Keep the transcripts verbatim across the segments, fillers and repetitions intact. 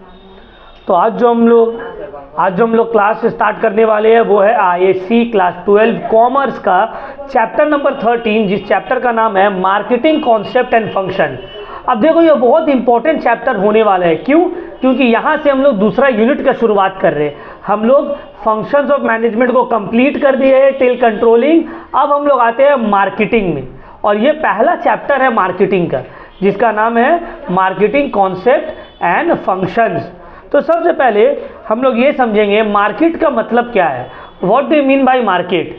तो आज जो हम लोग आज जो हम लोग क्लास स्टार्ट करने वाले हैं वो है आईएससी क्लास ट्वेल्व कॉमर्स का चैप्टर नंबर थर्टीन, जिस चैप्टर का नाम है मार्केटिंग कॉन्सेप्ट एंड फंक्शन। अब देखो ये बहुत इंपॉर्टेंट चैप्टर होने वाला है। क्यों? क्योंकि यहाँ से हम लोग दूसरा यूनिट का शुरुआत कर रहे हैं। हम लोग फंक्शंस ऑफ मैनेजमेंट को कंप्लीट कर दिए हैं टिल कंट्रोलिंग। अब हम लोग आते हैं मार्केटिंग में, और ये पहला चैप्टर है मार्केटिंग का, जिसका नाम है मार्केटिंग कॉन्सेप्ट एंड फंक्शंस। तो सबसे पहले हम लोग ये समझेंगे मार्केट का मतलब क्या है। What do you mean by market?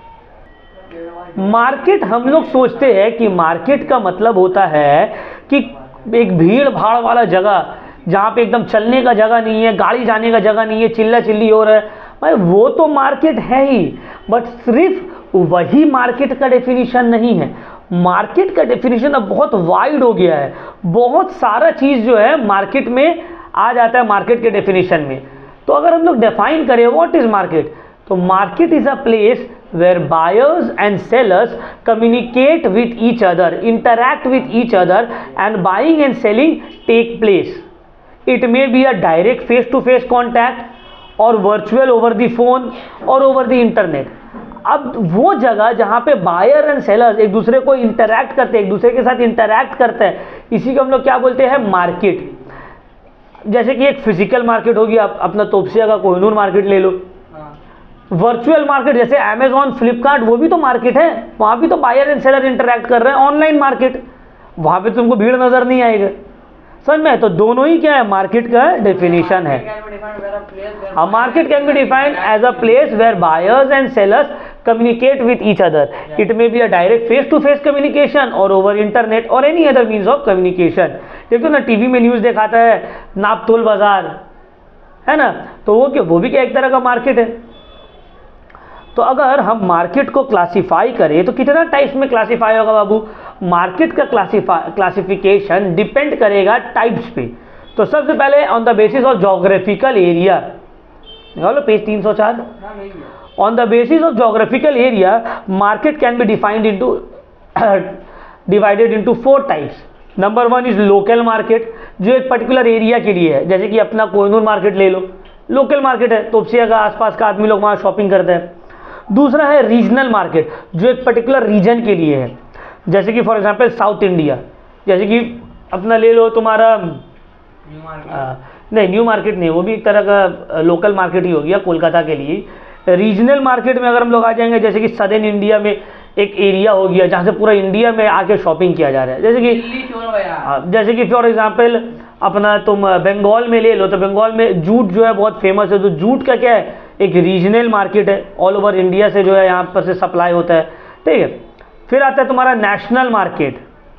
Market हम लोग सोचते हैं कि मार्केट का मतलब होता है कि एक भीड़ भाड़ वाला जगह, जहाँ पे एकदम चलने का जगह नहीं है, गाड़ी जाने का जगह नहीं है, चिल्ला चिल्ली हो रहा है, भाई वो तो मार्केट है ही। बट सिर्फ वही मार्केट का डेफिनेशन नहीं है। मार्केट का डेफिनेशन अब बहुत वाइड हो गया है। बहुत सारा चीज़ जो है मार्केट में आ जाता है मार्केट के डेफिनेशन में। तो अगर हम लोग डिफाइन करें व्हाट इज मार्केट, तो market is a place where buyers and sellers communicate with each other, interact with each other and buying and selling take place. It may be a direct face to face contact और virtual over the phone और over the internet. अब वो जगह जहाँ पे buyer and sellers एक दूसरे को इंटरैक्ट करते हैं, एक दूसरे के साथ इंटरैक्ट करते हैं, इसी को हम लोग क्या बोलते हैं? मार्केट। जैसे कि एक फिजिकल मार्केट होगी, आप अपना तोपसिया का कोहिनूर मार्केट ले लो। वर्चुअल मार्केट जैसे अमेजॉन, फ्लिपकार्ट, वो भी तो मार्केट है। वहाँ भी तो बायर एंड सेलर इंटरैक्ट कर रहे हैं। ऑनलाइन मार्केट, वहाँ पे तुमको भीड़ नजर नहीं आएगा। समझ में? तो दोनों ही क्या है? मार्केट का डेफिनेशन है। A market can be defined as a place where buyers and sellers communicate with each other. It may be a direct face-to-face communication or over internet or any other means of communication. देखो ना, TV में news दिखाता है नाप तोल बाजार, है ना, तो वो क्या, वो भी क्या एक तरह का मार्केट है। तो अगर हम मार्केट को क्लासिफाई करें तो कितना टाइप्स में क्लासिफाई होगा बाबू? मार्केट का क्लासिफाई क्लासिफिकेशन डिपेंड करेगा टाइप्स पे। तो सबसे पहले on the basis of geographical area, निकालो पेज तीन सौ चार। On the basis of geographical area market can be defined into divided into four types. Number one is local market, जो एक पर्टिकुलर एरिया के लिए है। जैसे कि अपना कोहिनूर मार्केट ले लो, लोकल मार्केट है, तोपसिया का आसपास का आदमी लोग वहाँ शॉपिंग करते हैं। दूसरा है रीजनल मार्केट, जो एक पर्टिकुलर रीजन के लिए है। जैसे कि फॉर एग्जांपल साउथ इंडिया, जैसे कि अपना ले लो तुम्हारा आ, नहीं न्यू मार्केट नहीं, वो भी एक तरह का लोकल मार्केट ही हो गया कोलकाता के लिए। रीजनल मार्केट में अगर हम लोग आ जाएंगे, जैसे कि सदर्न इंडिया में एक एरिया हो गया जहाँ से पूरा इंडिया में आके शॉपिंग किया जा रहा है। जैसे कि जैसे कि फॉर एग्जांपल अपना तुम बंगाल में ले लो, तो बंगाल में जूट जो है बहुत फेमस है। तो जूट का क्या है? एक रीजनल मार्केट है, ऑल ओवर इंडिया से जो है यहाँ पर से सप्लाई होता है। ठीक है, फिर आता है तुम्हारा national market,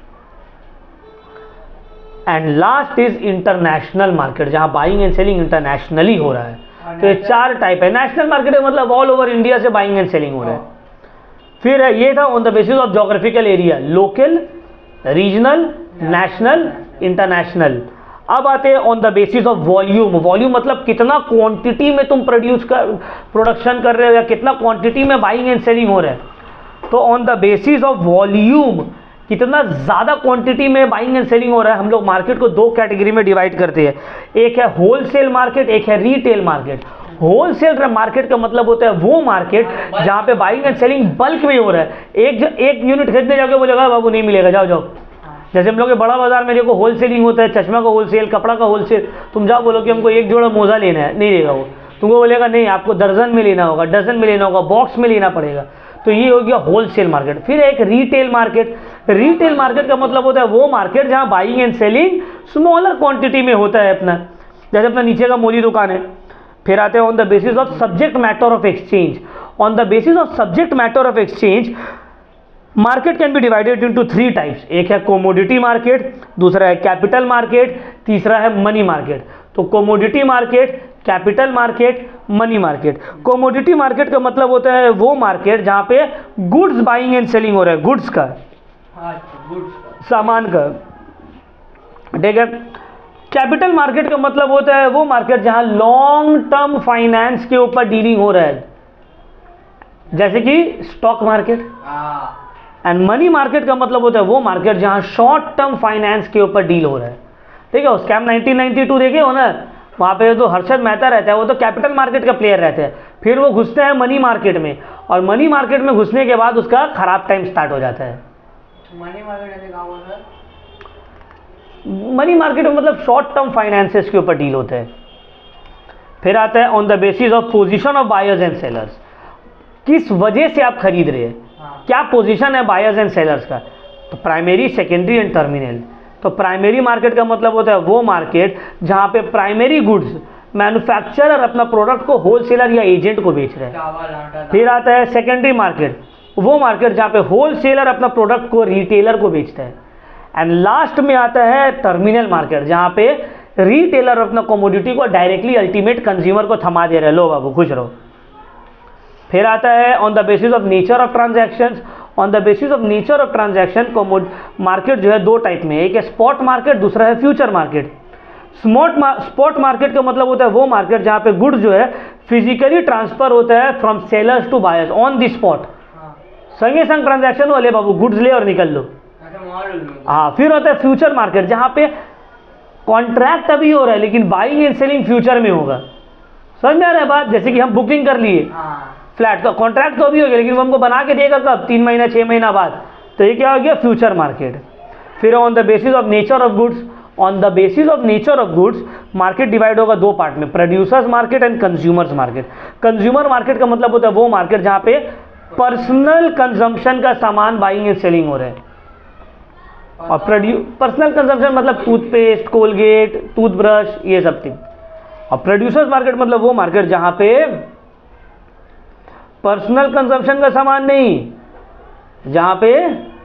and last is international market, जहाँ बाइंग एंड सेलिंग इंटरनेशनली हो रहा है। तो ये चार टाइप है। नेशनल मार्केट मतलब ऑल ओवर इंडिया से बाइंग एंड सेलिंग हो रहा है। फिर है ये था on the basis of geographical area, local, regional, national, international. अब आते हैं on the basis of volume. Volume मतलब कितना क्वांटिटी में तुम प्रोड्यूस कर प्रोडक्शन कर रहे हो, या कितना क्वांटिटी में बाइंग एंड सेलिंग हो रहा है। तो on the basis of volume, कितना ज़्यादा क्वांटिटी में बाइंग एंड सेलिंग हो रहा है, हम लोग मार्केट को दो कैटेगरी में डिवाइड करते हैं। एक है होलसेल मार्केट, एक है रिटेल मार्केट। होलसेल मार्केट का मतलब होता है वो मार्केट जहाँ पे बाइंग एंड सेलिंग बल्क में हो रहा है। एक एक यूनिट खरीदने जाके बोलेगा बाबू नहीं मिलेगा, जाओ जाओ। जैसे हम लोग के बड़ा बाजार में देखो होलसेलिंग होता है, चश्मा का होलसेल, कपड़ा का होलसेल। तुम जाओ बोलो कि हमको एक जोड़ा मोजा लेना है, नहीं देगा वो, तुमको बोलेगा नहीं आपको दर्जन में लेना होगा, डजन में लेना होगा, बॉक्स में लेना पड़ेगा। तो ये हो गया होलसेल मार्केट। फिर एक रिटेल मार्केट। रिटेल मार्केट का मतलब होता है वो मार्केट जहाँ buying and selling smaller quantity में होता है अपना, जैसे अपना नीचे का मोदी दुकान है। फिर आते हैं on the basis of subject matter of exchange. On the basis of subject matter of exchange market can be divided into three types. एक है कोमोडिटी मार्केट, दूसरा है कैपिटल मार्केट, तीसरा है मनी मार्केट। तो commodity market, capital market, money market. Commodity market का मतलब होता है वो मार्केट जहाँ पे गुड्स बाइंग एंड सेलिंग हो रहा है, गुड्स का, सामान का। ठीक है। कैपिटल मार्केट का मतलब होता है वो मार्केट जहाँ लॉन्ग टर्म फाइनेंस के ऊपर डीलिंग हो रहा है, जैसे कि stock market. And money market का मतलब होता है वो मार्केट जहाँ शॉर्ट टर्म फाइनेंस के ऊपर डील हो रहा है। ठीक है। स्कैम नाइनटीन नाइंटी टू देखे हो ना, वहाँ पे तो हर्षद मेहता रहता है, वो तो कैपिटल मार्केट का प्लेयर रहते हैं, फिर वो घुसते हैं मनी मार्केट में, और मनी मार्केट में घुसने के बाद उसका खराब टाइम स्टार्ट हो जाता है। मनी मार्केट ऐसे कहाँ हुआ सर? मनी मार्केट में मतलब शॉर्ट टर्म फाइनेंसेस के ऊपर डील होते हैं। फिर आता है on the basis of position of buyers and sellers, किस वजह से आप खरीद रहे हैं, हाँ। क्या पोजीशन है बायर्स एंड सेलर्स का। तो प्राइमरी, सेकेंडरी एंड टर्मिनल। तो प्राइमरी मार्केट का मतलब होता है वो मार्केट जहाँ पे प्राइमरी गुड्स मैन्युफैक्चरर अपना प्रोडक्ट को होलसेलर या एजेंट को बेच रहे हैं। फिर आता है सेकेंडरी मार्केट, वो मार्केट जहाँ पे होलसेलर अपना प्रोडक्ट को रिटेलर को बेचता है। एंड लास्ट में आता है टर्मिनल मार्केट, जहाँ पे रिटेलर अपना कमोडिटी को डायरेक्टली अल्टीमेट कंज्यूमर को थमा दे रहे हैं, लो बाबू खुश रहो। फिर आता है on the basis of nature of transactions. On the basis of nature of transaction market जो है दो टाइप में, एक है स्पॉट मार्केट, दूसरा है future market. Spot spot market का मतलब होता है वो मार्केट जहाँ पे गुड्स जो है फिजिकली ट्रांसफर होता है from sellers to buyers on the spot. संगे संग ट्रांजैक्शन वाले बाबू, गुड्स ले और निकल लो। हाँ, फिर होता है फ्यूचर मार्केट, जहाँ पे कॉन्ट्रैक्ट अभी हो रहा है लेकिन बाइंग एंड सेलिंग फ्यूचर में होगा। समझ में आ रहा है बात? जैसे कि हम बुकिंग कर लिए फ्लैट का, कॉन्ट्रैक्ट तो अभी हो गया लेकिन वो हमको बना के देगा कब, तीन महीना छः महीना बाद, तो ये क्या हो गया, फ्यूचर मार्केट। फिर on the basis of nature of goods, on the basis of nature of goods market divide होगा दो पार्ट में, producers market and consumers market. Consumer market का मतलब होता है वो मार्केट जहाँ पे पर्सनल कंजम्पशन का सामान बाइंग एंड सेलिंग हो रहा है। और प्रोड्यू पर्सनल कंजम्पशन मतलब टूथपेस्ट, कोलगेट, टूथब्रश, ये सब चीज। और प्रोड्यूसर्स मार्केट मतलब वो मार्केट जहां पे पर्सनल कंजम्पशन का सामान नहीं, जहां पे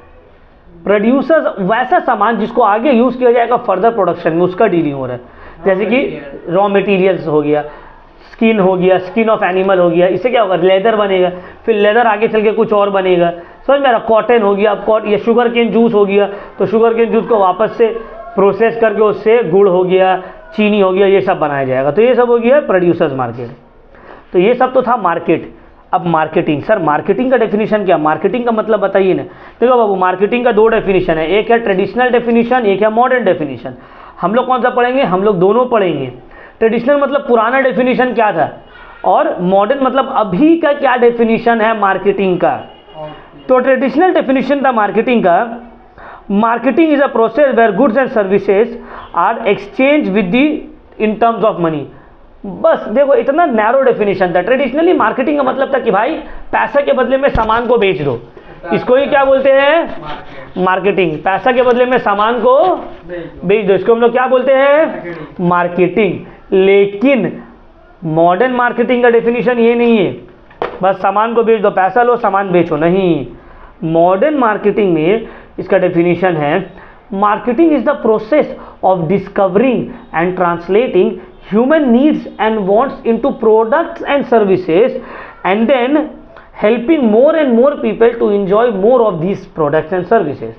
प्रोड्यूसर्स वैसा सामान जिसको आगे यूज किया जाएगा फर्दर प्रोडक्शन में, उसका डीलिंग हो रहा है। जैसे कि रॉ मटेरियल्स हो गया, स्किन हो गया, स्किन ऑफ एनिमल हो गया, इससे क्या होगा, लेदर बनेगा, फिर लेदर आगे चल के कुछ और बनेगा। समझ में आ रहा? कॉटन हो गया, कॉट या शुगर केन जूस हो गया, तो शुगर केन जूस को वापस से प्रोसेस करके उससे गुड़ हो गया, चीनी हो गया, ये सब बनाया जाएगा। तो ये सब हो गया प्रोड्यूसर्स मार्केट। तो ये सब तो था मार्केट। अब मार्केटिंग, सर मार्केटिंग का डेफिनेशन क्या? मार्केटिंग का मतलब बताइए ना। देखो बाबू, मार्केटिंग का दो डेफिनेशन है, एक है ट्रेडिशनल डेफिनेशन, एक है मॉडर्न डेफिनेशन। हम लोग कौन सा पढ़ेंगे? हम लोग दोनों पढ़ेंगे। ट्रेडिशनल मतलब पुराना डेफिनेशन क्या था, और मॉडर्न मतलब अभी का क्या डेफिनेशन है मार्केटिंग का। तो ट्रेडिशनल डेफिनेशन था मार्केटिंग का, marketing is a process where goods and services are exchange with the इन टर्म्स ऑफ मनी। बस देखो, इतना नैरो डेफिनेशन था। ट्रेडिशनली मार्केटिंग का मतलब था कि भाई पैसा के बदले में सामान को बेच दो, इसको ही क्या बोलते हैं, मार्केटिंग। पैसा के बदले में सामान को बेच दो, इसको हम लोग क्या बोलते हैं, मार्केटिंग। लेकिन मॉडर्न मार्केटिंग का डेफिनेशन ये नहीं है बस सामान को बेच दो, पैसा लो सामान बेचो, नहीं। मॉडर्न मार्केटिंग में इसका डेफिनेशन है, marketing is the process of discovering and translating human needs and wants into products and services and then helping more and more people to enjoy more of these products and services.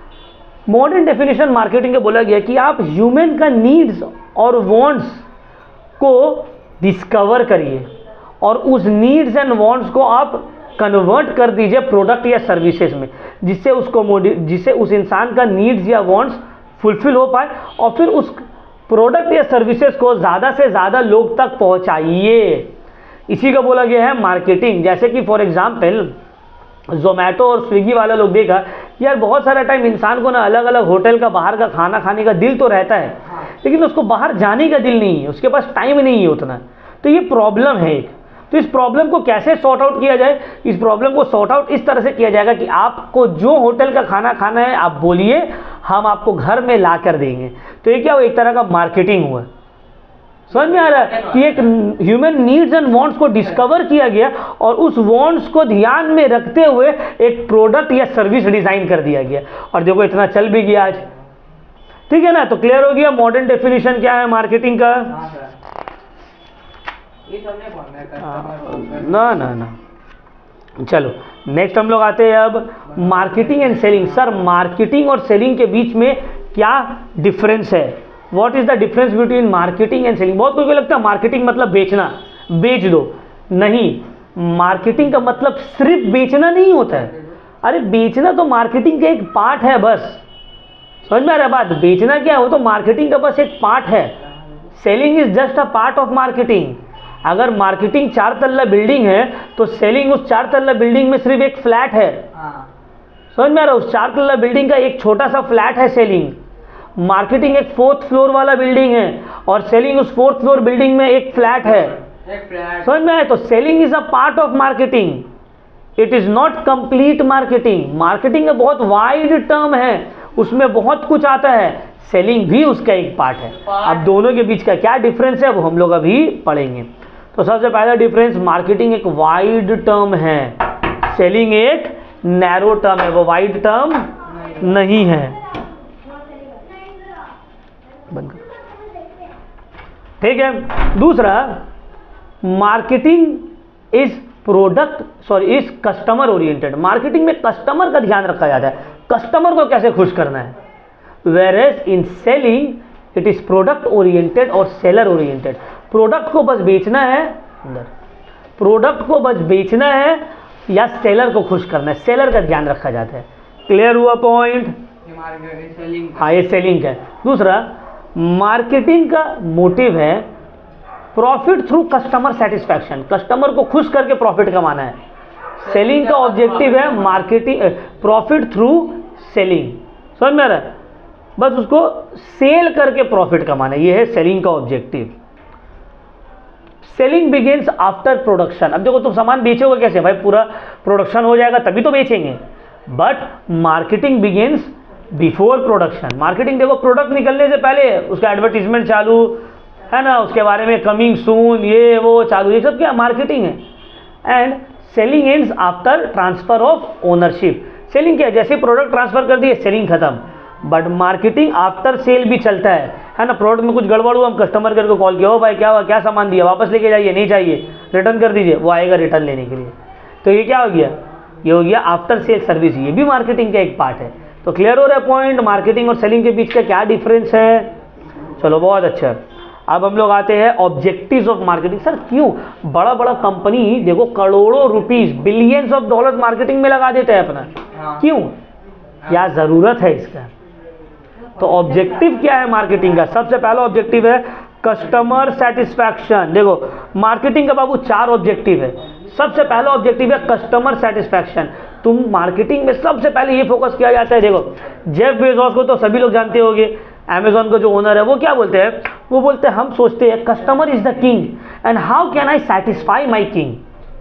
Modern definition marketing का बोला गया कि आप human का needs और wants को discover करिए और उस नीड्स एंड वांट्स को आप कन्वर्ट कर दीजिए प्रोडक्ट या सर्विसेज में, जिससे उसको जिससे उस इंसान का नीड्स या वांट्स फुलफिल हो पाए और फिर उस प्रोडक्ट या सर्विसेज को ज़्यादा से ज़्यादा लोग तक पहुंचाइए। इसी का बोला गया है मार्केटिंग। जैसे कि फॉर एग्जांपल जोमेटो और स्विगी वाला लोग देखा यार, बहुत सारा टाइम इंसान को ना अलग अलग होटल का बाहर का खाना खाने का दिल तो रहता है, लेकिन उसको बाहर जाने का दिल नहीं है, उसके पास टाइम नहीं है उतना। तो ये प्रॉब्लम है एक। तो इस प्रॉब्लम को कैसे सॉर्ट आउट किया जाए? इस प्रॉब्लम को सॉर्ट आउट इस तरह से किया जाएगा कि आपको जो होटल का खाना खाना है आप बोलिए, हम आपको घर में ला कर देंगे। तो ये क्या हुआ, एक तरह का मार्केटिंग हुआ। समझ में आ रहा है कि एक ह्यूमन नीड्स एंड वांट्स को डिस्कवर किया गया और उस वांट्स को ध्यान में रखते हुए एक प्रोडक्ट या सर्विस डिजाइन कर दिया गया, और देखो इतना चल भी गया आज। ठीक है ना? तो क्लियर हो गया मॉडर्न डेफिनेशन क्या है मार्केटिंग का। ना ना ना चलो नेक्स्ट हम लोग आते हैं अब marketing and selling. Sir marketing और सेलिंग के बीच में क्या डिफरेंस है? What is the difference between marketing and selling? बहुत लोगों को लगता है मार्केटिंग मतलब बेचना, बेच दो। नहीं, मार्केटिंग का मतलब सिर्फ बेचना नहीं होता है। अरे बेचना तो मार्केटिंग का एक पार्ट है बस। समझ में आ रहा है बात? बेचना क्या है, वो तो मार्केटिंग का बस एक पार्ट है। Selling is just a part of marketing. अगर मार्केटिंग चार तल्ला बिल्डिंग है तो सेलिंग उस चार तल्ला बिल्डिंग में सिर्फ एक फ्लैट है। समझ में आ रहा है? उस चार तल्ला बिल्डिंग का एक छोटा सा फ्लैट है सेलिंग। मार्केटिंग एक फोर्थ फ्लोर वाला बिल्डिंग है और सेलिंग उस फोर्थ फ्लोर बिल्डिंग में एक फ्लैट है। समझ में आए? तो selling is a part of marketing, it is not complete marketing. Marketing का बहुत वाइड टर्म है, उसमें बहुत कुछ आता है, सेलिंग भी उसका एक पार्ट है। अब दोनों के बीच का क्या डिफरेंस है वो हम लोग अभी पढ़ेंगे। तो सबसे पहला डिफरेंस, मार्केटिंग एक वाइड टर्म है, सेलिंग एक नैरो टर्म है, वो वाइड टर्म नहीं है। बंद कर। ठीक है। दूसरा, marketing is product sorry is customer oriented. Marketing में कस्टमर का ध्यान रखा जाता है, कस्टमर को कैसे खुश करना है। Whereas in selling it is product oriented और सेलर ओरिएंटेड। प्रोडक्ट को बस बेचना है, अंदर प्रोडक्ट को बस बेचना है या सेलर को खुश करना है, सेलर का ध्यान रखा जाता है। क्लियर हुआ पॉइंट? हाँ, ये सेलिंग है। दूसरा, मार्केटिंग का मोटिव है profit through customer satisfaction, customer को खुश करके प्रॉफिट कमाना है। सेलिंग का ऑब्जेक्टिव है मार्केटिंग प्रॉफिट थ्रू सेलिंग। समझ में आ रहा है? बस उसको सेल करके प्रॉफिट कमाना है, ये है सेलिंग का objective. Selling begins after production. अब देखो तुम सामान बेचोगे कैसे भाई, पूरा प्रोडक्शन हो जाएगा तभी तो बेचेंगे, but marketing begins before production. Marketing देखो प्रोडक्ट निकलने से पहले उसका एडवर्टीजमेंट चालू है ना, उसके बारे में कमिंग सून ये वो चालू, ये सब क्या मार्केटिंग है। And selling ends after transfer of ownership. Selling क्या है, जैसे प्रोडक्ट ट्रांसफर कर दिए सेलिंग खत्म, बट मार्केटिंग आफ्टर सेल भी चलता है है ना। प्रोडक्ट में कुछ गड़बड़ हुआ, हम कस्टमर केयर को कॉल किया, हो भाई क्या हुआ, क्या सामान दिया, वापस लेके जाइए, नहीं चाहिए रिटर्न कर दीजिए, वो आएगा रिटर्न लेने के लिए। तो ये क्या हो गया, ये हो गया आफ्टर सेल सर्विस, ये भी मार्केटिंग का एक पार्ट है। तो क्लियर हो रहा है पॉइंट, मार्केटिंग और सेलिंग के बीच का क्या डिफरेंस है। चलो बहुत अच्छा। अब हम लोग आते हैं ऑब्जेक्टिव्स ऑफ मार्केटिंग। सर क्यों बड़ा बड़ा कंपनी देखो करोड़ों rupees billions of dollars marketing में लगा देते हैं अपना, क्यों, क्या जरूरत है इसका। तो ऑब्जेक्टिव क्या है मार्केटिंग का, सबसे पहला ऑब्जेक्टिव है कस्टमर सेटिस्फैक्शन। देखो मार्केटिंग का बाबू चार ऑब्जेक्टिव है। सबसे पहला ऑब्जेक्टिव है कस्टमर सेटिस्फैक्शन। तुम मार्केटिंग में सबसे पहले ये फोकस किया जाता है, देखो जेफ बेजोस को तो सभी लोग जानते होंगे, अमेजॉन का जो ओनर है, वो क्या बोलते हैं, वो बोलते हैं हम सोचते हैं customer is the king and how can I satisfy my king.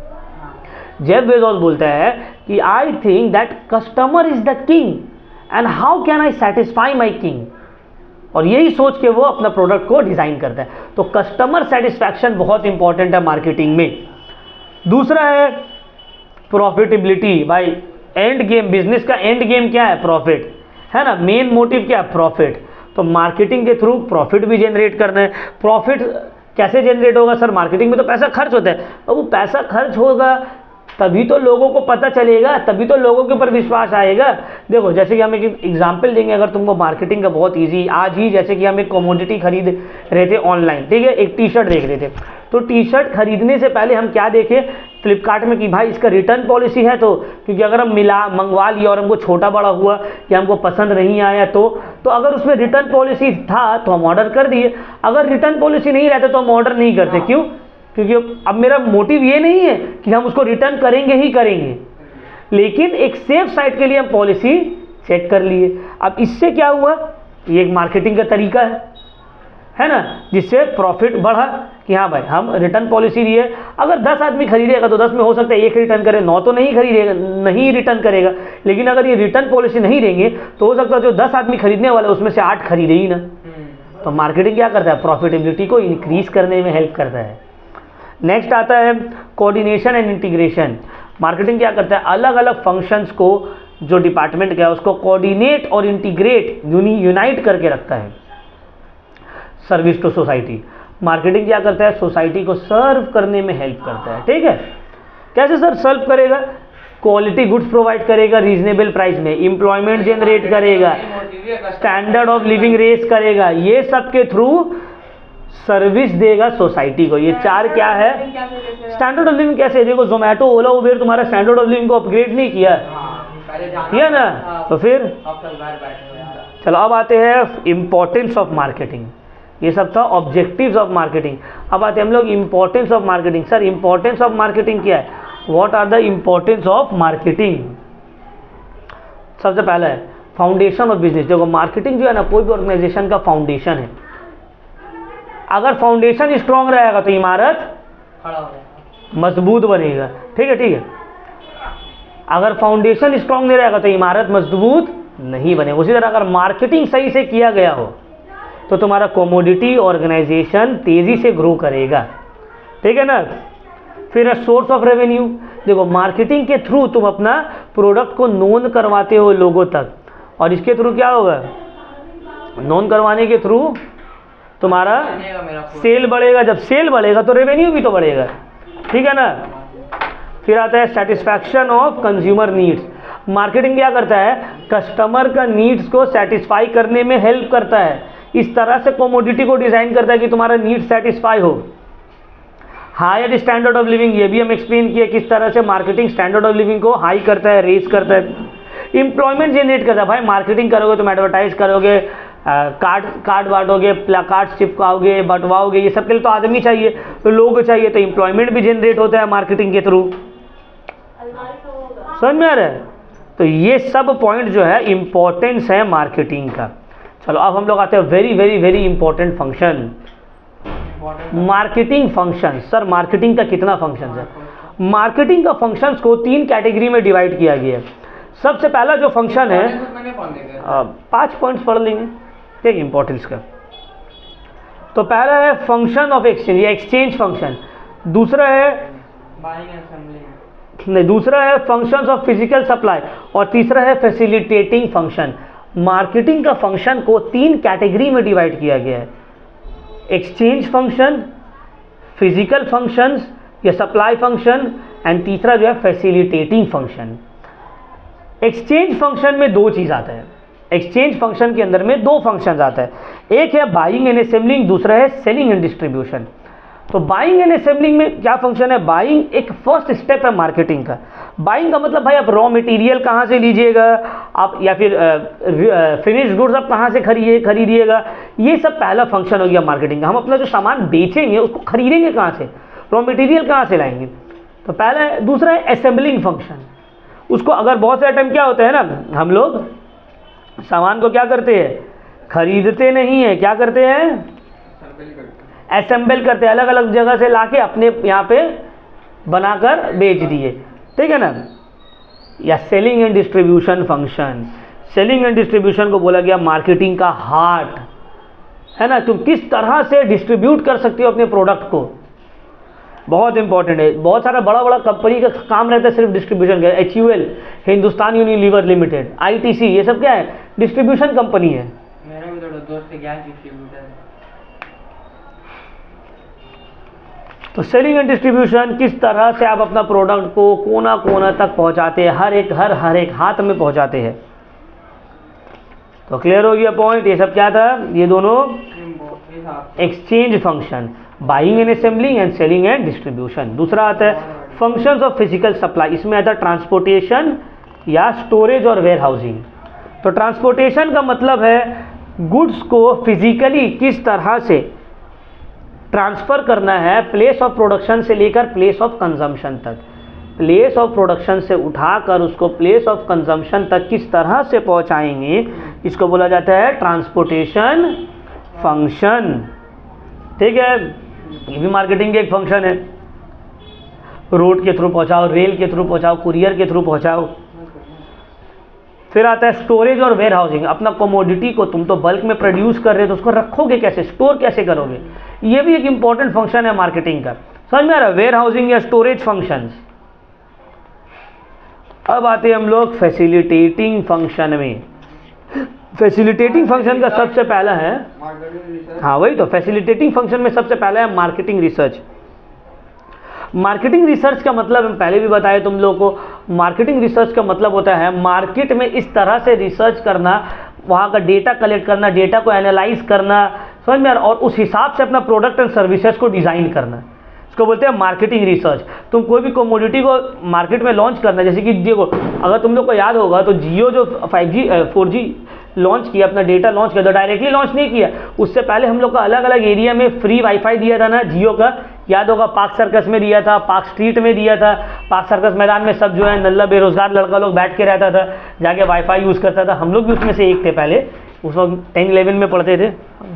Jeff Bezos बोलता है कि I think that customer is the king and how can I satisfy my king, और यही सोच के वो अपना प्रोडक्ट को डिजाइन करता है। तो कस्टमर सेटिस्फैक्शन बहुत इंपॉर्टेंट है मार्केटिंग में। दूसरा है प्रॉफिटेबिलिटी। भाई एंड गेम, बिजनेस का एंड गेम क्या है, प्रॉफिट है ना, मेन मोटिव क्या है, प्रॉफिट। तो मार्केटिंग के थ्रू प्रॉफिट भी जनरेट करना है। प्रॉफिट कैसे जनरेट होगा सर, मार्केटिंग में तो पैसा खर्च होता है, और वो पैसा खर्च होगा तभी तो लोगों को पता चलेगा, तभी तो लोगों के ऊपर विश्वास आएगा। देखो जैसे कि हम एक एग्जांपल देंगे, अगर तुमको मार्केटिंग का बहुत इजी, आज ही जैसे कि हम एक कमोडिटी खरीद रहे थे ऑनलाइन, ठीक है, एक टी शर्ट देख रहे थे, तो टी शर्ट खरीदने से पहले हम क्या देखें फ्लिपकार्ट में कि भाई इसका रिटर्न पॉलिसी है, तो क्योंकि अगर हम मिला मंगवा लिया और हमको छोटा बड़ा हुआ या हमको पसंद नहीं आया तो तो अगर उसमें रिटर्न पॉलिसी था तो हम ऑर्डर कर दिए, अगर रिटर्न पॉलिसी नहीं रहता तो हम ऑर्डर नहीं करते। क्यों, क्योंकि अब मेरा मोटिव ये नहीं है कि हम उसको रिटर्न करेंगे ही करेंगे, लेकिन एक सेफ साइड के लिए हम पॉलिसी चेक कर लिए। अब इससे क्या हुआ, ये एक मार्केटिंग का तरीका है है ना, जिससे प्रॉफिट बढ़ा कि हाँ भाई हम रिटर्न पॉलिसी लिए, अगर दस आदमी खरीदेगा तो दस में हो सकता है एक रिटर्न करे, नौ तो नहीं खरीदेगा, नहीं रिटर्न करेगा, लेकिन अगर ये रिटर्न पॉलिसी नहीं देंगे तो हो सकता है जो दस आदमी खरीदने वाले उसमें से आठ खरीदे ही ना। तो मार्केटिंग क्या करता है, प्रॉफिटेबिलिटी को इंक्रीज करने में हेल्प करता है। नेक्स्ट आता है कोऑर्डिनेशन एंड इंटीग्रेशन। मार्केटिंग क्या करता है, अलग अलग फंक्शंस को जो डिपार्टमेंट का है उसको कोऑर्डिनेट और इंटीग्रेट यूनाइट करके रखता है। सर्विस टू सोसाइटी, मार्केटिंग क्या करता है, सोसाइटी को सर्व करने में हेल्प करता है। ठीक है, कैसे सर सर्व करेगा, क्वालिटी गुड्स प्रोवाइड करेगा रीजनेबल प्राइस में, एम्प्लॉयमेंट जनरेट करेगा, स्टैंडर्ड ऑफ लिविंग रेस करेगा, ये सब के थ्रू सर्विस देगा सोसाइटी को। ये चार क्या है, स्टैंडर्ड ऑफ लिविंग कैसे, देखो जोमेटो ओला उबेर तुम्हारा स्टैंडर्ड ऑफ लिविंग को अपग्रेड नहीं किया है ना, तो फिर चलो अब आते हैं इंपॉर्टेंस ऑफ मार्केटिंग। ये सब था ऑब्जेक्टिव्स ऑफ मार्केटिंग। अब आते हैं हम लोग importance of marketing. Sir importance of marketing क्या है, what are the importance of marketing. सबसे पहला है फाउंडेशन ऑफ बिजनेस। देखो मार्केटिंग जो है ना कोई भी ऑर्गेनाइजेशन का फाउंडेशन है। अगर फाउंडेशन स्ट्रांग रहेगा तो इमारत खड़ा हो जाएगा, मजबूत बनेगा। ठीक है ठीक है, अगर फाउंडेशन स्ट्रांग नहीं रहेगा तो इमारत मजबूत नहीं बनेगा। उसी तरह अगर मार्केटिंग सही से किया गया हो तो तुम्हारा कमोडिटी ऑर्गेनाइजेशन तेजी से ग्रो करेगा। ठीक है ना। फिर है सोर्स ऑफ रेवेन्यू। देखो मार्केटिंग के थ्रू तुम अपना प्रोडक्ट को नोन करवाते हो लोगों तक, और इसके थ्रू क्या होगा, नोन करवाने के थ्रू तुम्हारा बनेगा मेरा पूरा। सेल बढ़ेगा। जब सेल बढ़ेगा तो रेवेन्यू भी तो बढ़ेगा। ठीक है ना। फिर आता है satisfaction of consumer needs. Marketing क्या करता है, कस्टमर का नीड्स को सेटिस्फाई करने में हेल्प करता है। इस तरह से कमोडिटी को डिजाइन करता है कि तुम्हारा नीड सेटिस्फाई हो। हायर स्टैंडर्ड ऑफ लिविंग, ये भी हम एक्सप्लेन किए किस तरह से मार्केटिंग स्टैंडर्ड ऑफ लिविंग को हाई करता है, रेज करता है। एम्प्लॉयमेंट जनरेट करता है। भाई मार्केटिंग करोगे तुम एडवर्टाइज करोगे, कार्ड कार्ड बांटोगे, प्लाकार्ड चिपकाओगे, बंटवाओगे, ये सब के लिए तो आदमी चाहिए, तो लोग चाहिए, तो एम्प्लॉयमेंट भी जनरेट होता है मार्केटिंग के थ्रू। समझ में आ रहा है। तो ये सब पॉइंट जो है इंपॉर्टेंस है मार्केटिंग का। चलो अब हम लोग आते हैं very very very important function, marketing function. Sir marketing का कितना फंक्शन है, मार्केटिंग का फंक्शंस को तीन कैटेगरी में डिवाइड किया गया है। सबसे पहला जो फंक्शन है, मैंने कौन देखा आ, पांच पॉइंट्स पढ़ लेंगे ठीक इंपॉर्टेंस का। तो पहला है फंक्शन ऑफ एक्सचेंज, या एक्सचेंज फंक्शन। दूसरा है बाइंग असेंबली, नहीं दूसरा है फंक्शंस ऑफ फिजिकल सप्लाई, और तीसरा है फैसिलिटेटिंग फंक्शन। मार्केटिंग का फंक्शन को तीन कैटेगरी में डिवाइड किया गया है, एक्सचेंज फंक्शन, फिजिकल फंक्शंस या सप्लाई फंक्शन, एंड तीसरा जो है फैसिलिटेटिंग फंक्शन। एक्सचेंज फंक्शन में दो चीज आता है। एक्सचेंज फंक्शन के अंदर में दो फंक्शन आता है, एक है बाइंग एंड असेंबलिंग, दूसरा है सेलिंग एंड डिस्ट्रीब्यूशन। तो बाइंग एंड असेंबलिंग में क्या फंक्शन है, बाइंग एक फर्स्ट स्टेप है मार्केटिंग का। बाइंग का मतलब भाई आप रॉ मटेरियल कहाँ से लीजिएगा आप, या फिर फिनिश गुड्स आप कहाँ से खरीदिए खरीदिएगा, ये सब पहला फंक्शन हो गया मार्केटिंग का। हम अपना जो सामान बेचेंगे उसको खरीदेंगे कहाँ से, रॉ मटेरियल कहाँ से लाएंगे, तो पहला है। दूसरा है असेंबलिंग फंक्शन। उसको अगर बहुत सारे टाइम क्या होता है ना, हम लोग सामान को क्या करते हैं, खरीदते नहीं है, क्या करते हैं, असेंबल करते हैं, अलग अलग जगह से लाके अपने यहाँ पे बनाकर बेच दिए। ठीक है ना। या selling and distribution function. Selling and distribution को बोला गया मार्केटिंग का हार्ट है ना। तुम किस तरह से डिस्ट्रीब्यूट कर सकते हो अपने प्रोडक्ट को, बहुत इंपॉर्टेंट है। बहुत सारा बड़ा बड़ा कंपनी का काम रहता है सिर्फ डिस्ट्रीब्यूशन का। H U L, Hindustan Unilever Limited, I T C, ये सब क्या है, डिस्ट्रीब्यूशन कंपनी है। मेरा भी थोड़ा दोस्त है गैस डिस्ट्रीब्यूटर है। तो सेलिंग एंड डिस्ट्रीब्यूशन, किस तरह से आप अपना प्रोडक्ट को कोना कोना तक पहुंचाते हैं, हर एक हर हर एक हाथ में पहुंचाते हैं। तो क्लियर हो गया पॉइंट। ये सब क्या था, ये दोनों exchange function, buying and assembling and selling and distribution. दूसरा आता है फंक्शंस ऑफ फिजिकल सप्लाई। इसमें आता है ट्रांसपोर्टेशन या स्टोरेज और वेयर हाउसिंग। तो ट्रांसपोर्टेशन का मतलब है गुड्स को फिजिकली किस तरह से ट्रांसफर करना है, प्लेस ऑफ प्रोडक्शन से लेकर प्लेस ऑफ कंजम्पशन तक। प्लेस ऑफ प्रोडक्शन से उठाकर उसको प्लेस ऑफ कंजम्पशन तक किस तरह से पहुंचाएंगे, इसको बोला जाता है ट्रांसपोर्टेशन फंक्शन। ठीक है, ये भी मार्केटिंग के एक फंक्शन है। रोड के थ्रू पहुंचाओ, रेल के थ्रू पहुंचाओ, कुरियर के थ्रू पहुंचाओ। फिर आता है स्टोरेज और वेयर हाउसिंग। अपना कमोडिटी को तुम तो बल्क में प्रोड्यूस कर रहे हो तो उसको रखोगे कैसे, स्टोर कैसे करोगे, ये भी एक इंपॉर्टेंट फंक्शन है मार्केटिंग का। समझ में आ रहा है, वेयर हाउसिंग या स्टोरेज फंक्शंस। अब आते हैं हम लोग फैसिलिटेटिंग फंक्शन में। फैसिलिटेटिंग फंक्शन का सबसे पहला है, हाँ वही तो, फैसिलिटेटिंग फंक्शन में सबसे पहला है मार्केटिंग रिसर्च। मार्केटिंग रिसर्च का मतलब हम पहले भी बताए तुम लोगों को, मार्केटिंग रिसर्च का मतलब होता है मार्केट में इस तरह से रिसर्च करना, वहाँ का डेटा कलेक्ट करना, डेटा को एनालाइज करना, समझ में, और उस हिसाब से अपना प्रोडक्ट एंड सर्विसेज को डिज़ाइन करना, इसको बोलते हैं मार्केटिंग रिसर्च। तुम कोई भी कमोडिटी को मार्केट में लॉन्च करना, जैसे कि देखो अगर तुम लोग को याद होगा तो जियो जो five G four G launch किया, अपना डेटा लॉन्च किया, तो डायरेक्टली लॉन्च नहीं किया, उससे पहले हम लोग का अलग अलग एरिया में फ्री वाईफाई दिया था ना जियो का, याद होगा, पार्क सर्कस में दिया था, पार्क स्ट्रीट में दिया था, पार्क सर्कस मैदान में सब जो है नल्ला बेरोजगार लड़का लोग बैठ के रहता था, जाके वाईफाई यूज़ करता था, हम लोग भी उसमें से एक थे पहले, उस वक्त टेन इलेवन में पढ़ते थे,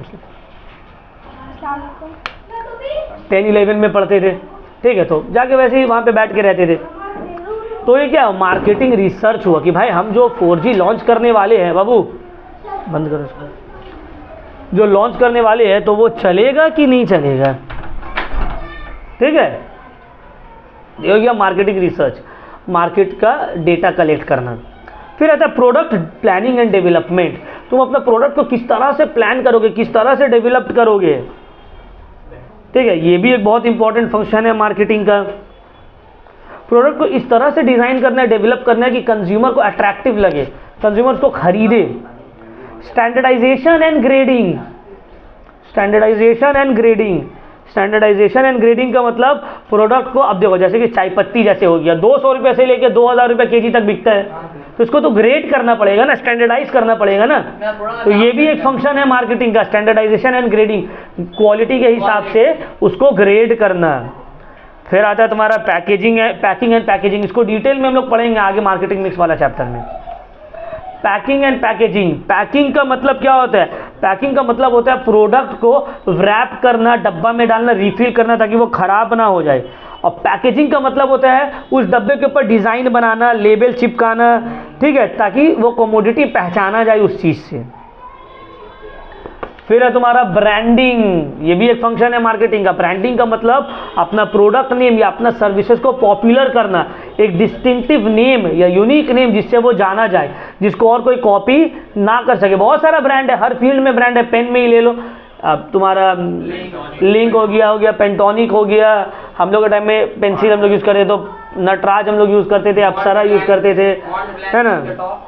टेन इलेवन में पढ़ते थे, ठीक है, तो जाके वैसे ही वहाँ पे बैठ के रहते थे। तो ये क्या मार्केटिंग रिसर्च हुआ कि भाई हम जो फोर जी लॉन्च करने वाले हैं, बाबू बंद करो इसको, जो लॉन्च करने वाले हैं तो वो चलेगा कि नहीं चलेगा, ठीक है। ये हो गया मार्केटिंग रिसर्च, मार्केट का डेटा कलेक्ट करना। फिर आता है प्रोडक्ट प्लानिंग एंड डेवलपमेंट, तुम अपना प्रोडक्ट को किस तरह से प्लान करोगे, किस तरह से डेवलप करोगे, ठीक है, ये भी एक बहुत इंपॉर्टेंट फंक्शन है मार्केटिंग का। प्रोडक्ट को इस तरह से डिज़ाइन करना है, डेवलप करना है कि कंज्यूमर को अट्रैक्टिव लगे, कंज्यूमर को खरीदे। Standardisation and grading, standardisation and grading, standardisation and grading का मतलब प्रोडक्ट को, अब देखो जैसे कि चाय पत्ती जैसे हो गया, दो सौ रुपये से लेकर दो हज़ार रुपये के जी तक बिकता है, तो इसको तो ग्रेड करना पड़ेगा ना, स्टैंडर्डाइज करना पड़ेगा ना, तो ये भी एक फंक्शन है मार्केटिंग का, स्टैंडर्डाइजेशन एंड ग्रेडिंग, क्वालिटी के हिसाब से उसको ग्रेड करना। फिर आता है तुम्हारा पैकेजिंग है, पैकिंग एंड पैकेजिंग, इसको डिटेल में हम लोग पढ़ेंगे आगे मार्केटिंग मिक्स वाला चैप्टर में। पैकिंग एंड पैकेजिंग, पैकिंग का मतलब क्या होता है, पैकिंग का मतलब होता है प्रोडक्ट को रैप करना, डब्बा में डालना, रिफिल करना ताकि वो खराब ना हो जाए। और पैकेजिंग का मतलब होता है उस डब्बे के ऊपर डिज़ाइन बनाना, लेबल चिपकाना, ठीक है, ताकि वो कमोडिटी पहचाना जाए उस चीज़ से। फिर है तुम्हारा ब्रांडिंग, ये भी एक फंक्शन है मार्केटिंग का। ब्रांडिंग का मतलब अपना प्रोडक्ट नेम या अपना सर्विसेज को पॉपुलर करना, एक डिस्टिंक्टिव नेम या यूनिक नेम जिससे वो जाना जाए, जिसको और कोई कॉपी ना कर सके। बहुत सारा ब्रांड है, हर फील्ड में ब्रांड है, पेन में ही ले लो, अब तुम्हारा लिंक हो गया हो गया पेंटोनिक हो गया, हम लोग के टाइम में पेंसिल हम लोग यूज़ करते तो नटराज हम लोग यूज़ करते थे, अप्सरा यूज़ करते थे, है ना।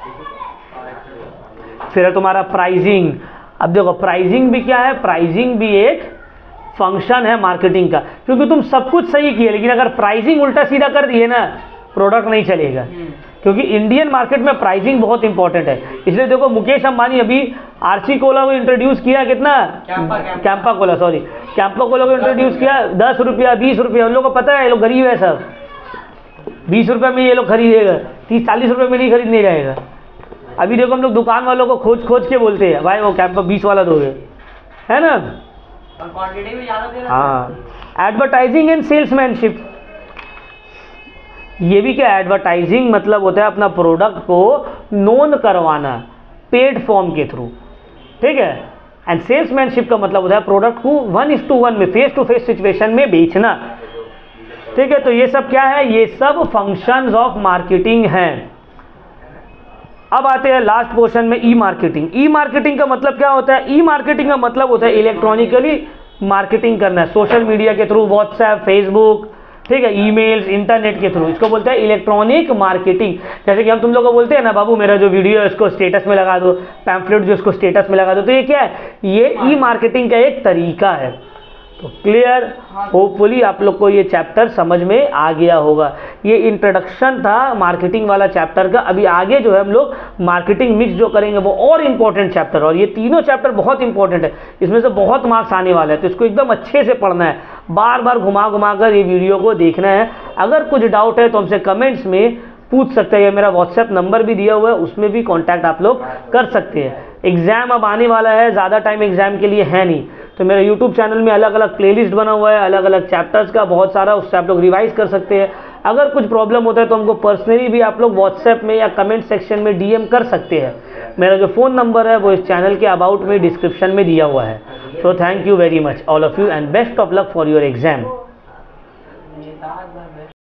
फिर है तुम्हारा प्राइजिंग, अब देखो प्राइजिंग भी क्या है, प्राइजिंग भी एक फंक्शन है मार्केटिंग का, क्योंकि तुम सब कुछ सही किए लेकिन अगर प्राइजिंग उल्टा सीधा कर दिए ना, प्रोडक्ट नहीं चलेगा। क्योंकि इंडियन मार्केट में प्राइसिंग बहुत इंपॉर्टेंट है, इसलिए देखो मुकेश अंबानी अभी आरसी कोला को इंट्रोड्यूस किया, कितना Campa Cola, sorry Campa Cola को इंट्रोड्यूस किया, दस रुपया बीस रुपया, उन लोगों को पता है ये लोग गरीब है सब, बीस रुपये में ये लोग खरीदेगा, तीस चालीस रुपये में नहीं खरीदने जाएगा। अभी देखो हम लोग दुकान वालों को खोज खोज के बोलते हैं भाई वो कैंपा बीस वाला दोगे, है ना। क्वांटिटी भी ज़्यादा दे रहा है। हाँ, एडवर्टाइजिंग एंड सेल्समैनशिप, ये भी क्या, एडवर्टाइजिंग मतलब होता है अपना प्रोडक्ट को नोन करवाना पेड फॉर्म के थ्रू, ठीक है। एंड सेल्समैनशिप का मतलब होता है प्रोडक्ट को वन इज टू वन में, फेस टू फेस सिचुएशन में बेचना, ठीक है। तो ये सब क्या है, ये सब फंक्शंस ऑफ मार्केटिंग हैं। अब आते हैं लास्ट पोर्शन में, ई मार्केटिंग। ई मार्केटिंग का मतलब क्या होता है, ई मार्केटिंग का मतलब होता है इलेक्ट्रॉनिकली मार्केटिंग करना है, सोशल मीडिया के थ्रू, व्हाट्सएप, फेसबुक, ठीक है, ईमेल्स, इंटरनेट के थ्रू, इसको बोलते हैं इलेक्ट्रॉनिक मार्केटिंग। जैसे कि हम तुम लोग को बोलते हैं ना, बाबू मेरा जो वीडियो है उसको स्टेटस में लगा दो, पैम्फलेट जो उसको स्टेटस में लगा दो, तो ये क्या है, ये ई मार्केटिंग का एक तरीका है। तो क्लियर, होपफुली आप लोग को ये चैप्टर समझ में आ गया होगा। ये इंट्रोडक्शन था मार्केटिंग वाला चैप्टर का। अभी आगे जो है हम लोग मार्केटिंग मिक्स जो करेंगे वो और इम्पोर्टेंट चैप्टर, और ये तीनों चैप्टर बहुत इंपॉर्टेंट है, इसमें से बहुत मार्क्स आने वाले हैं, तो इसको एकदम अच्छे से पढ़ना है, बार बार घुमा घुमा कर ये वीडियो को देखना है। अगर कुछ डाउट है तो हमसे कमेंट्स में पूछ सकते हैं, मेरा व्हाट्सएप नंबर भी दिया हुआ है, उसमें भी कांटेक्ट आप लोग कर सकते हैं। एग्ज़ाम अब आने वाला है, ज़्यादा टाइम एग्ज़ाम के लिए है नहीं, तो मेरा यूट्यूब चैनल में अलग अलग प्लेलिस्ट बना हुआ है, अलग अलग चैप्टर्स का बहुत सारा, उससे आप लोग रिवाइज कर सकते हैं। अगर कुछ प्रॉब्लम होता है तो हमको पर्सनली भी आप लोग व्हाट्सएप में या कमेंट सेक्शन में डीएम कर सकते हैं। मेरा जो फ़ोन नंबर है वो इस चैनल के अबाउट में डिस्क्रिप्शन में दिया हुआ है। So thank you very much all of you and best of luck for your exam.